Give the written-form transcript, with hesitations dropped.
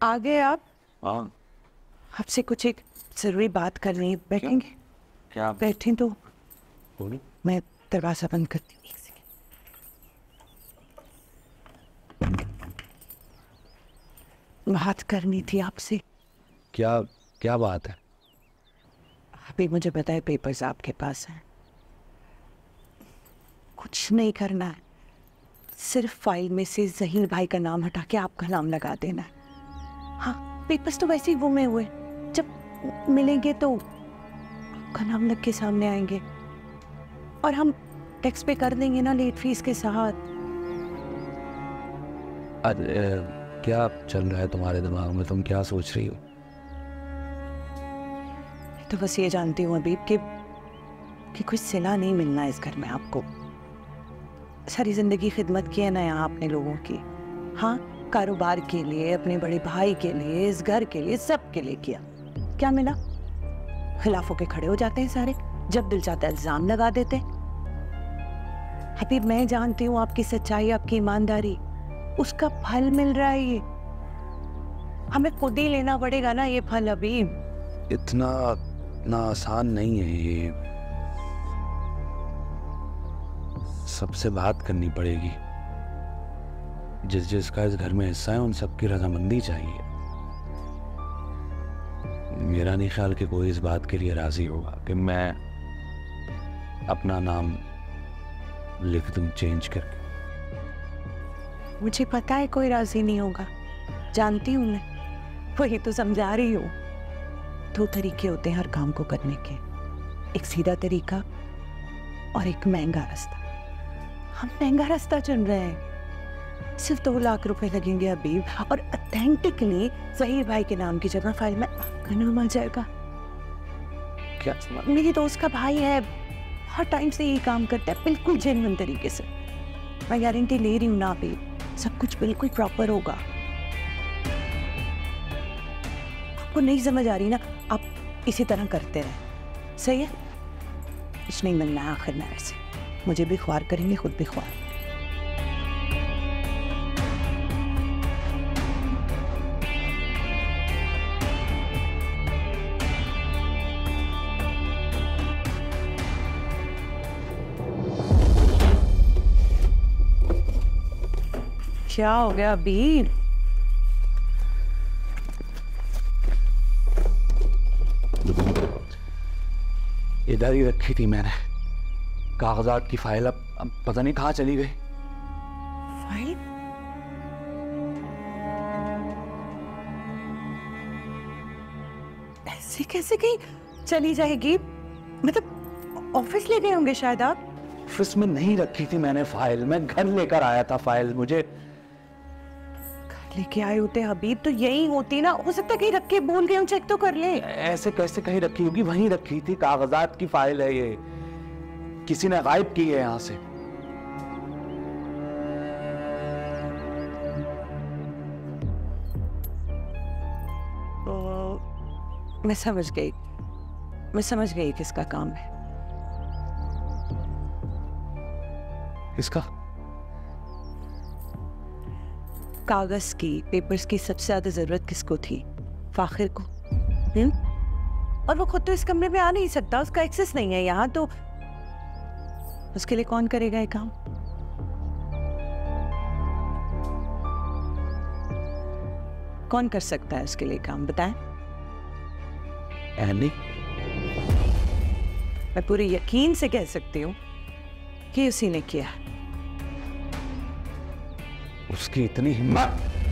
आ गए आप? हाँ। आपसे कुछ एक जरूरी बात करनी है, बैठेंगे? क्या? बैठें तो बोलो। मैं दरवाजा बंद करती हूँ, एक सेकंड। बात करनी थी आपसे। क्या क्या बात है? अभी मुझे पता है पेपर्स आपके पास हैं। कुछ नहीं करना है, सिर्फ फाइल में से ज़हीर भाई का नाम हटा के आपका नाम लगा देना है। हाँ, पेपर्स तो वैसे ही गुमे हुए, जब मिलेंगे तो आपका नाम लग के सामने आएंगे और हम टैक्स पे कर देंगे ना लेट फीस के साथ। क्या चल रहा है तुम्हारे दिमाग में? तुम क्या सोच रही हो? तो बस ये जानती हूँ अबीब कि कुछ सिला नहीं मिलना इस घर में आपको। सारी जिंदगी खिदमत की है ना यहाँ आपने लोगों की। हाँ, कारोबार के लिए, अपने बड़े भाई के लिए, इस घर के लिए, सब के लिए किया। क्या मिला? खिलाफ होके खड़े हो जाते हैं सारे, जब दिल चाहता है इल्जाम लगा देते हैं। हबीब, मैं जानती हूँ आपकी सच्चाई, आपकी ईमानदारी, उसका फल मिल रहा है। ये हमें खुद ही लेना पड़ेगा ना ये फल हबीब। इतना आसान नहीं है ये। सबसे बात करनी पड़ेगी। जिसका इस घर में हिस्सा है उन सबकी रजामंदी चाहिए। मेरा नहीं ख्याल कि कोई इस बात के लिए राजी होगा कि मैं अपना नाम लिख दूं चेंज करके। मुझे पता है कोई राजी नहीं होगा, जानती हूँ मैं, वही तो समझा रही हूँ। 2 तरीके होते हैं हर काम को करने के, एक सीधा तरीका और एक महंगा रास्ता। हम महंगा रास्ता चुन रहे हैं। सिर्फ 2 लाख रुपए लगेंगे हबीब, और ऑथेंटिकली ज़हीर भाई के नाम की जगह फाइल में आपका नाम आ जाएगा। क्या? मेरी दोस्त का भाई है, हर टाइम से यही काम करता है, बिल्कुल जेन्युइन तरीके से। मैं गारंटी ले रही हूँ ना हबीब, सब कुछ बिल्कुल प्रॉपर होगा। आपको नहीं समझ आ रही ना, आप इसी तरह करते रहे, सही है? कुछ नहीं मिलना है आखिर में ऐसे, मुझे भी ख्वार करेंगे, खुद भी ख्वार। क्या हो गया हबीब? इधर ही रखी थी मैंने कागजात की फाइल, अब पता नहीं कहाँ चली गई। फाइल? ऐसे कैसे कहीं चली जाएगी? मतलब ऑफिस ले गए होंगे शायद आप। ऑफिस में नहीं रखी थी मैंने फाइल, मैं घर लेकर आया था फाइल। मुझे घर लेके आए होते हबीब तो यही होती ना, हो सकता है कहीं रख के भूल गए हो, चेक तो कर ले। ऐसे कैसे कहीं रखी होगी? वहीं रखी थी, कागजात की फाइल है ये, किसी ने गायब की है यहां से। मैं समझ गई किसका काम है। इसका कागज की, पेपर्स की सबसे ज्यादा जरूरत किसको थी? फाखिर को। और वो खुद तो इस कमरे में आ नहीं सकता, उसका एक्सेस नहीं है यहाँ, तो उसके लिए कौन करेगा ये काम? कौन कर सकता है उसके लिए काम, बताएं? एनी? मैं पूरे यकीन से कह सकती हूँ कि उसी ने किया। उसकी इतनी हिम्मत!